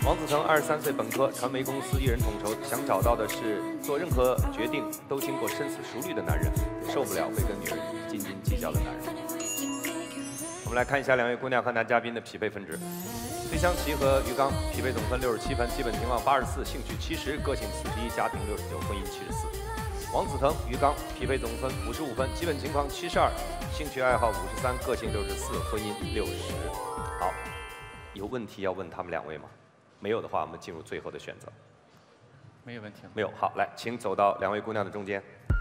王子腾23岁，本科，传媒公司一人统筹，想找到的是做任何决定都经过深思熟虑的男人，受不了会跟女人斤斤计较的男人。我们来看一下2位姑娘和男嘉宾的匹配分值。崔湘琪和于刚匹配总分67分，基本情况84，兴趣70，个性41，家庭69，婚姻74。王子腾、于刚匹配总分55分，基本情况72，兴趣爱好53，个性64，婚姻60。好，有问题要问他们2位吗？没有的话，我们进入最后的选择。 没有问题。 没有，好，来，请走到2位姑娘的中间。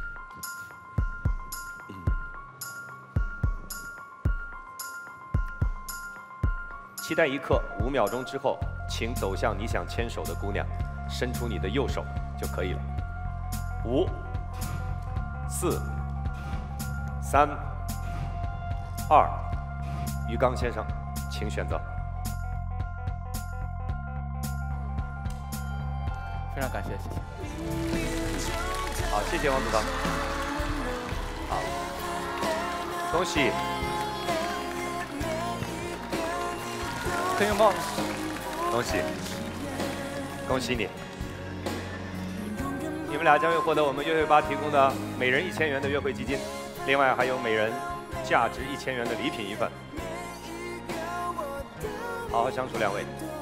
期待一刻，5秒钟之后，请走向你想牵手的姑娘，伸出你的右手就可以了。5、4、3、2，于刚先生，请选择。 非常感谢，谢谢。 好，谢谢王子腾。好，恭喜。 可以拥抱。 恭喜，恭喜你！你们俩将会获得我们约会吧提供的每人1000元的约会基金，另外还有每人价值1000元的礼品1份。好好相处，2位，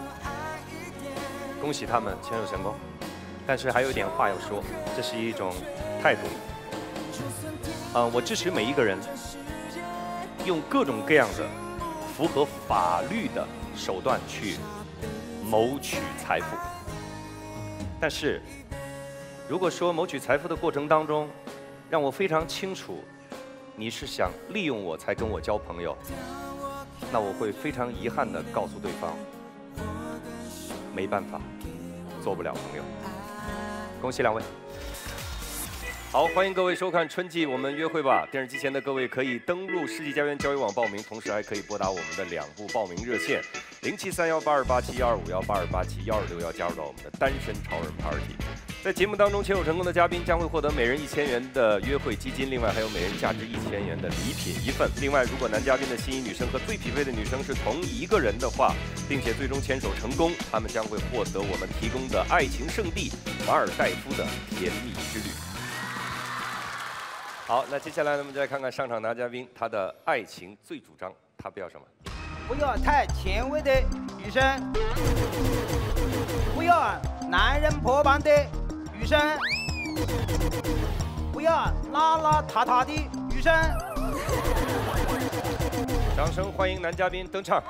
恭喜他们牵手成功。但是还有一点话要说，这是一种态度。我支持每一个人用各种各样的符合法律的手段去谋取财富，但是如果说谋取财富的过程当中，让我非常清楚你是想利用我才跟我交朋友，那我会非常遗憾地告诉对方，没办法，做不了朋友。恭喜2位。好，欢迎各位收看春季我们约会吧。电视机前的各位可以登录世纪佳缘交友网报名，同时还可以拨打我们的2部报名热线：07318287125187126，加入到我们的单身超人 Party。在节目当中牵手成功的嘉宾将会获得每人1000元的约会基金，另外还有每人价值1000元的礼品1份。另外，如果男嘉宾的心仪女生和最匹配的女生是同一个人的话，并且最终牵手成功，他们将会获得我们提供的爱情圣地马尔代夫的甜蜜之旅。好，那接下来呢，我们再看看上场男嘉宾他的爱情最主张，他不要什么？ 不要太前卫的女生，不要男人破版的女生，不要邋邋遢遢的女生。 掌声欢迎男嘉宾登场。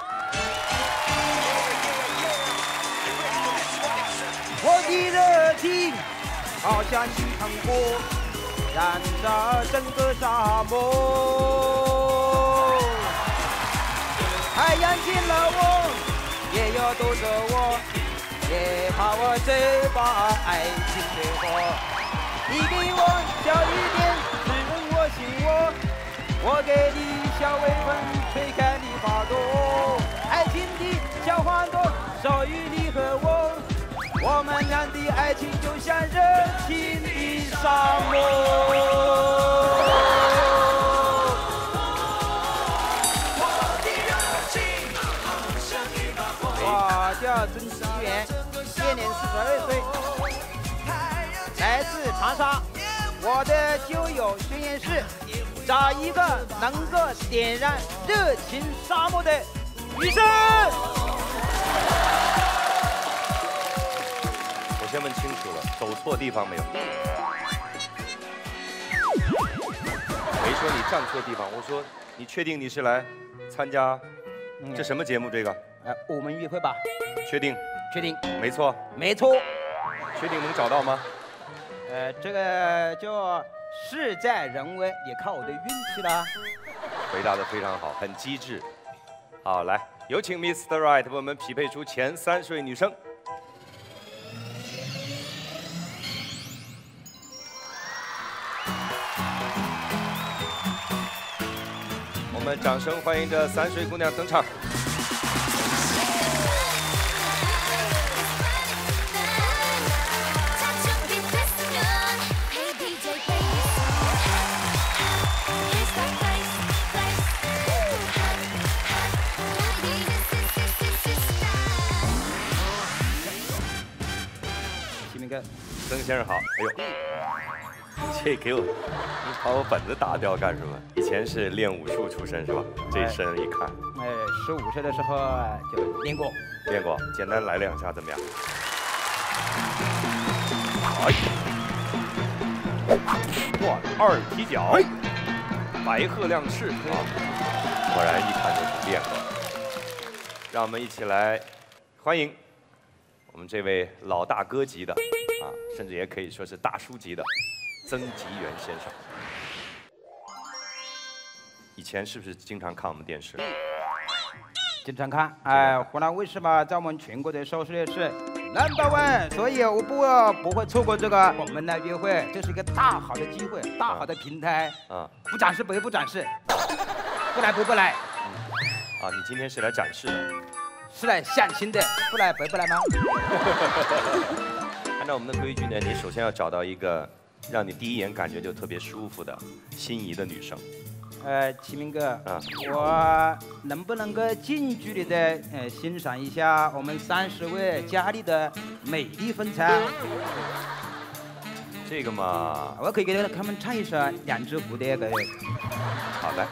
我的热情好像一场火，燃烧整个沙漠。太阳见了我，也要躲着我，也怕我这把爱情水火。你给我小雨点，滋润我心窝，我给你小微风，吹开你花朵。爱情的小花朵，属于你和我。我们俩的爱情就像热情的沙漠。我叫曾奇源，现年42岁，来自长沙。我的交友宣言是：找一个能够点燃热情沙漠的女生。 我先问清楚了，走错地方没有？没说你站错地方，我说你确定你是来参加这什么节目？这个？ 我们约会吧。 确定？ 确定。 没错。 没错。 确定能找到吗？ 这个叫事在人为，也靠我的运气啦。 回答得非常好，很机智。好，来，有请 Mr. Right 为我们匹配出前30位女生。我们掌声欢迎这30位姑娘登场。 曾先生好。哎呦，这给我，你把我本子打掉干什么？以前是练武术出身是吧？这一身一看， 15岁的时候就练过。 练过，简单来2下怎么样？哎，哇，2踢脚，白鹤亮翅啊！果然一看就是练过。让我们一起来欢迎我们这位老大哥级的啊，甚至也可以说是大叔级的曾吉元先生。以前是不是经常看我们电视？ 经常看，湖南卫视嘛，在我们全国的收视率是No.1，所以我不会错过这个我们的约会，这是一个大好的机会，大好的平台。不展示不展示，不来不来。 啊，你今天是来展示的？ 是来相亲的，不来不来吗？ 按照我们的规矩呢，你首先要找到一个让你第一眼感觉就特别舒服的心仪的女生。 启明哥，我能不能够近距离的欣赏一下我们30位佳丽的美丽风采？ 这个嘛， 我可以给他们唱一首《两只蝴蝶》。 好的。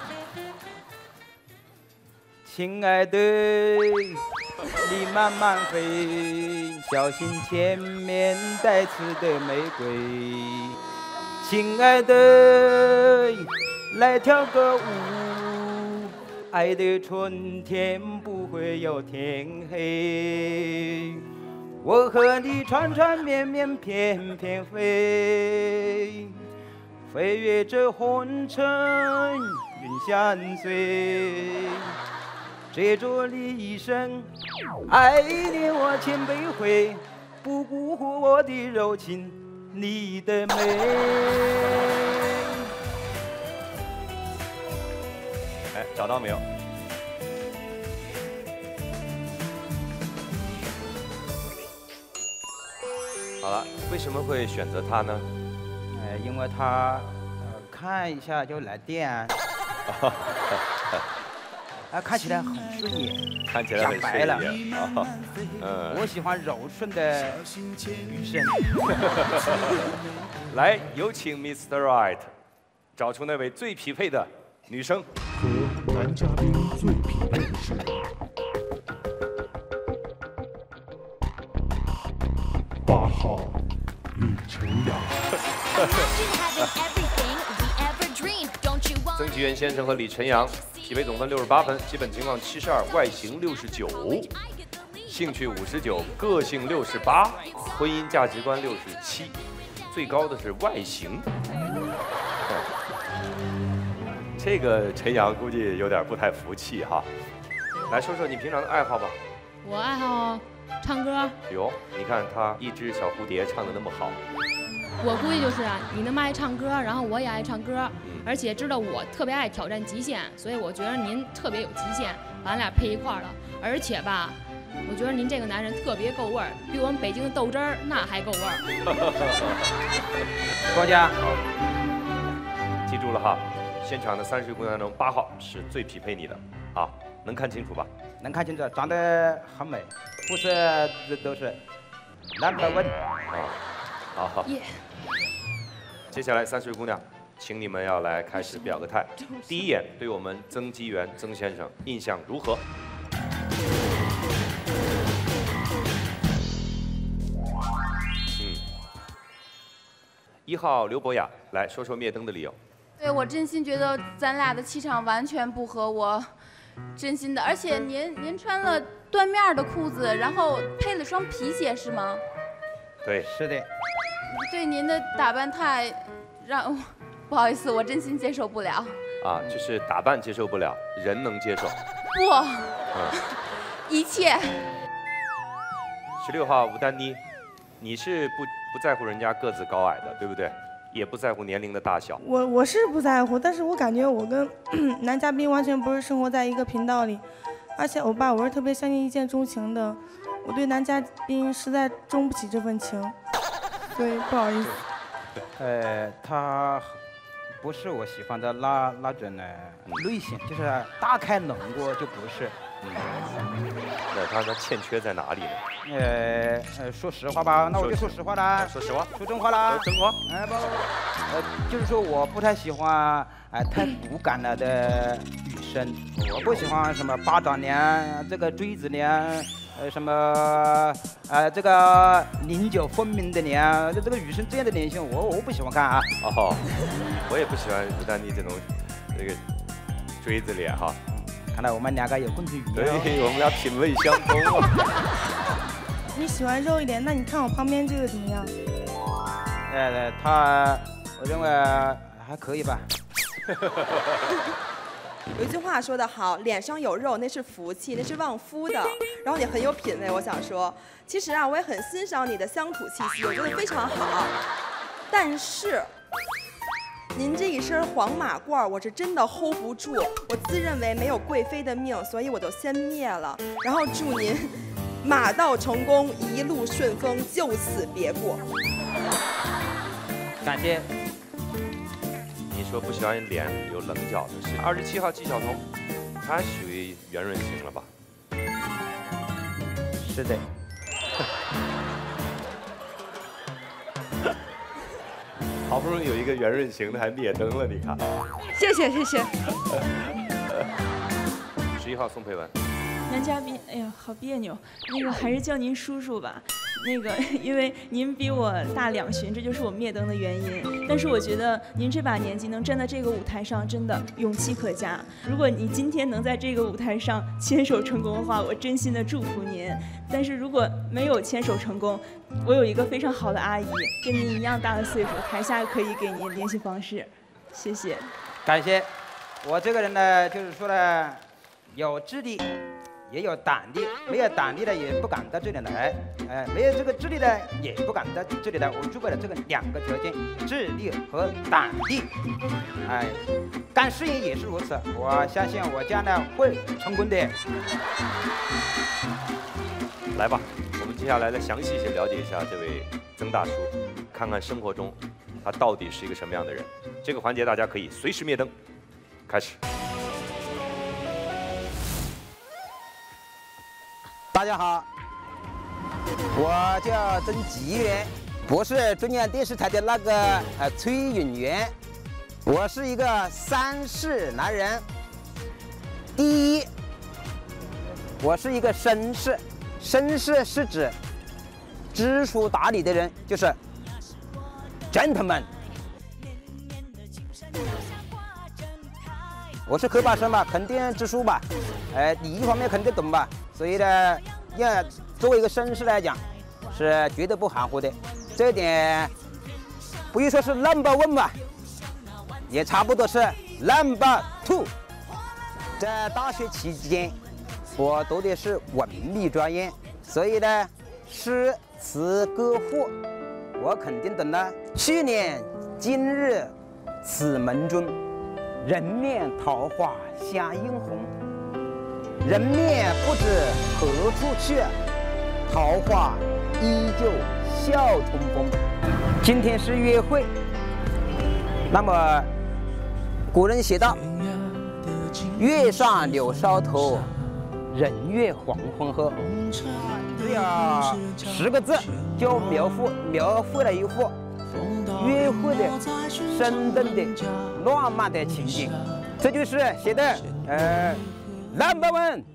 亲爱的，你慢慢飞，小心前面带刺的玫瑰。亲爱的，来跳个舞，爱的春天不会有天黑。我和你缠缠绵绵翩翩飞，飞越这红尘云相随。追逐你一生，爱你我千百回，不辜负我的柔情，你的美。 哎，找到没有？好了，为什么会选择他呢？ 因为他看一下就来电。看起来很顺眼， 看起来很顺眼。 我喜欢柔顺的女生。 来，有请 Mr. Right， 找出那位最匹配的女生。 和男嘉宾最匹配的是8号李晨阳。 曾吉元先生和李晨阳匹配总分68分，基本情况72，外形69，兴趣59，个性68，婚姻价值观67，最高的是外形。这个陈阳估计有点不太服气哈。来说说你平常的爱好吧。 我爱好唱歌。 哟，你看他一只小蝴蝶唱得那么好。 我估计就是啊，你那么爱唱歌，然后我也爱唱歌，而且知道我特别爱挑战极限，所以我觉得您特别有极限，把咱俩配一块儿了。而且吧，我觉得您这个男人特别够味儿，比我们北京的豆汁儿那还够味儿。 庄家， 好，记住了哈，现场的30位姑娘中8号是最匹配你的啊，能看清楚吧？ 能看清楚，长得很美，肤色都是No.1。 啊，好。接下来30位姑娘，请你们要来开始表个态。第一眼对我们曾吉元曾先生印象如何？1号刘博雅，来说说灭灯的理由。 对，我真心觉得咱俩的气场完全不合，我真心的。而且您穿了缎面的裤子，然后配了双皮鞋是吗？ 对， 是的。 对您的打扮太让，不好意思，我真心接受不了。 啊，就是打扮接受不了，人能接受。 不，一切。 16号吴丹妮，你是不在乎人家个子高矮的，对不对？也不在乎年龄的大小。 我是不在乎，但是我感觉我跟男嘉宾完全不是生活在一个频道里，而且欧巴，我是特别相信一见钟情的，我对男嘉宾实在钟不起这份情，所以不好意思。 他不是我喜欢的那种类型，就是大开冷锅就不是。 那他欠缺在哪里呢？ 说实话吧，那我就说实话啦。 说实话， 说真话啦。 真话。 不，就是说我不太喜欢太骨感了的女生，我不喜欢什么巴掌脸，这个锥子脸。什么这个棱角分明的脸，这个女生这样的脸型，我不喜欢看啊。 哦，我也不喜欢不丹妮这种这个锥子脸哈。 看来我们两个有共同语言。 对，我们俩品味相投啊。 你喜欢肉一点，那你看我旁边这个怎么样？ 他，我认为还可以吧。 有一句话说得好，脸上有肉那是福气，那是旺夫的。然后你很有品味，我想说，其实啊，我也很欣赏你的乡土气息，我觉得非常好。但是，您这一身黄马褂，我是真的 hold 不住。我自认为没有贵妃的命，所以我就先灭了。然后祝您马到成功，一路顺风，就此别过。 感谢。 你说不喜欢脸有棱角的是27号纪晓彤，他属于圆润型了吧？ 是的。 好不容易有一个圆润型的还灭灯了，你看。 谢谢谢谢。 11号宋佩文。 男嘉宾，哎呀，好别扭。那个还是叫您叔叔吧。那个，因为您比我大2旬，这就是我灭灯的原因。但是我觉得您这把年纪能站在这个舞台上，真的勇气可嘉。如果你今天能在这个舞台上牵手成功的话，我真心的祝福您。但是如果没有牵手成功，我有一个非常好的阿姨，跟您一样大的岁数，台下可以给您联系方式。谢谢。 感谢。我这个人呢，就是说呢，有智力。也有胆力，没有胆力的也不敢到这里来，没有这个智力的也不敢到这里来。我具备了这个2个条件，智力和胆力，干事业也是如此。我相信我将来会成功的。 来吧，我们接下来再详细些了解一下这位曾大叔，看看生活中他到底是一个什么样的人。这个环节大家可以随时灭灯，开始。 大家好，我叫曾吉元，不是中央电视台的那个崔允元，我是一个3世男人。第一，我是一个绅士，绅士是指知书达理的人，就是 gentleman。我是科班生嘛，肯定知书吧，礼仪方面肯定懂吧。所以呢，要作为一个绅士来讲，是绝对不含糊的。这一点，不一说是 No.1 吧，也差不多是 No.2。在大学期间，我读的是文秘专业，所以呢，诗词歌赋，我肯定懂了。去年今日此门中，人面桃花相映红。人面不知何处去，桃花依旧笑重逢。今天是约会，那么古人写道：“月上柳梢头，人约黄昏后。”只要10个字就描绘了一幅约会的生动的浪漫的情景。这就是写的No.1。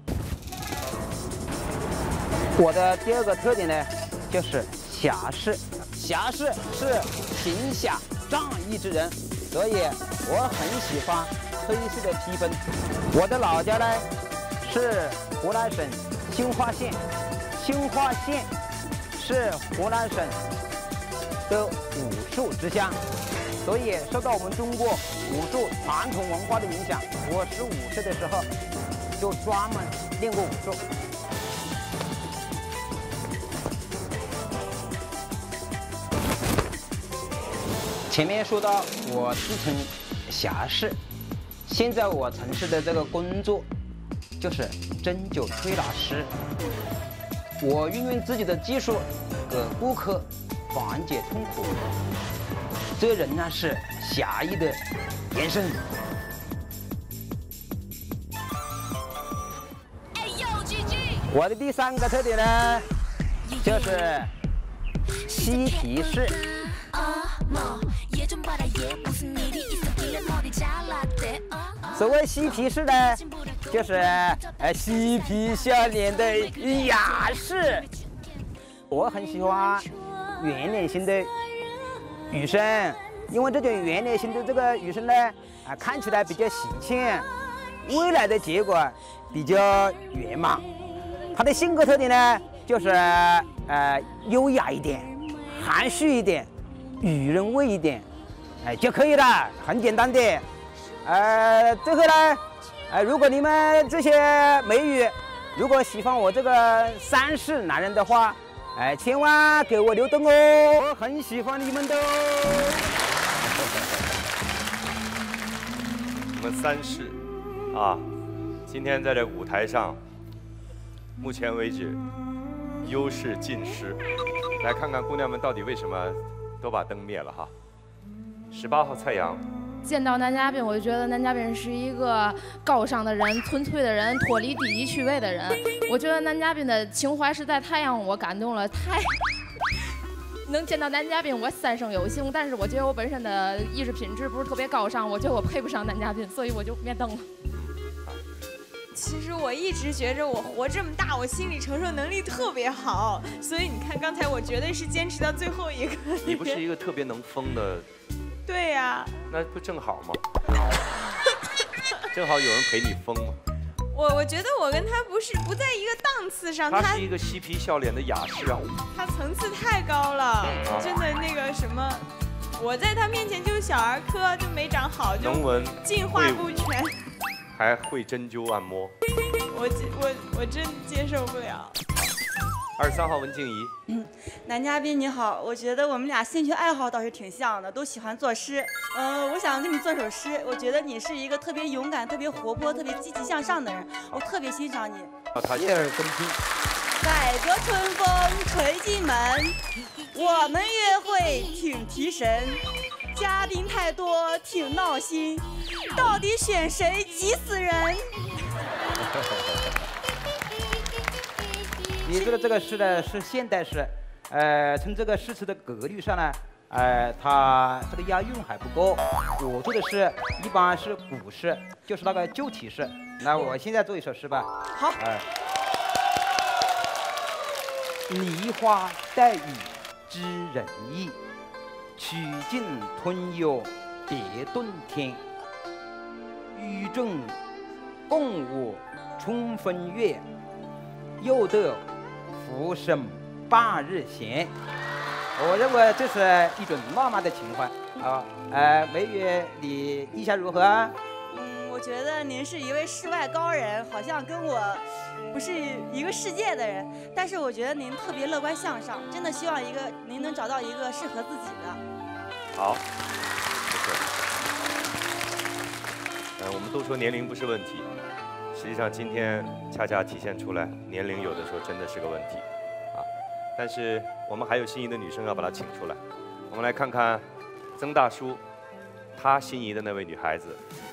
我的第2个特点呢，就是侠士。侠士是行侠仗义之人，所以我很喜欢黑色的披风。我的老家呢是湖南省兴化县，兴化县是湖南省的武术之乡，所以受到我们中国武术传统文化的影响，我15岁的时候就专门练过武术。前面说到我自称侠士，现在我从事的这个工作就是针灸推拿师。我运用自己的技术给顾客缓解痛苦，这仍然是侠义的延伸。 哎呦， 我的第3个特点呢，就是嬉皮士。所谓嬉皮士呢，就是嬉皮笑脸的雅士。我很喜欢圆脸型的女生，因为这种圆脸型的这个女生呢，看起来比较喜庆，未来的结果比较圆满。她的性格特点呢，就是优雅一点，含蓄一点，女人味一点，就可以了，很简单的。最后呢，如果你们这些美女如果喜欢我这个3世男人的话，千万给我留灯哦，我很喜欢你们的。 我们3世啊，今天在这舞台上，目前为止优势尽失。来看看姑娘们到底为什么都把灯灭了哈。18号蔡阳。 见到男嘉宾，我就觉得男嘉宾是一个高尚的人、纯粹的人、脱离低级趣味的人。我觉得男嘉宾的情怀实在太让我感动了，能见到男嘉宾我3生有幸。但是我觉得我本身的意识品质不是特别高尚，我觉得我配不上男嘉宾，所以我就灭灯了。 其实我一直觉着我活这么大，我心理承受能力特别好，所以你看刚才我绝对是坚持到最后一个。 你不是一个特别能疯的。 对呀， 那不正好吗？正好有人陪你疯嘛。 我觉得我跟他不在一个档次上。 他是一个嬉皮笑脸的雅士啊。 他层次太高了，真的那个什么，我在他面前就是小儿科，就没长好，就进化不全， 还会针灸按摩。 我真接受不了。 23号文静怡。 男嘉宾你好，我觉得我们俩兴趣爱好倒是挺像的，都喜欢作诗。我想跟你做首诗。我觉得你是一个特别勇敢、特别活泼、特别积极向上的人，我特别欣赏你。 叶儿更听。 改革春风吹进门，我们约会挺提神，嘉宾太多挺闹心，到底选谁急死人？ 你说的这个诗呢是现代诗，从这个诗词的格律上呢，它这个押韵还不够。我做的诗一般是古诗，就是那个旧体诗。那我现在做一首诗吧。 好。 梨花带雨知人意，曲径通幽别顿天。与众共舞春风月，又得浮生半日闲。我认为这是一种浪漫的情怀啊。美女，你意下如何啊？ 我觉得您是一位世外高人，好像跟我不是一个世界的人。但是我觉得您特别乐观向上，真的希望您能找到一个适合自己的。 好，谢谢。我们都说年龄不是问题，实际上今天恰恰体现出来，年龄有的时候真的是个问题啊。但是我们还有心仪的女生要把她请出来，我们来看看曾大叔他心仪的那位女孩子